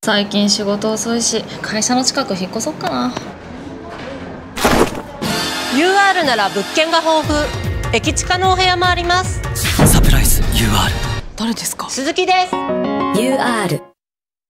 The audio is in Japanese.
最近仕事遅いし、会社の近く引っ越そっかな。 UR なら物件が豊富、駅近のお部屋もあります。 サプライズ UR。 誰ですか？ 鈴木です。 UR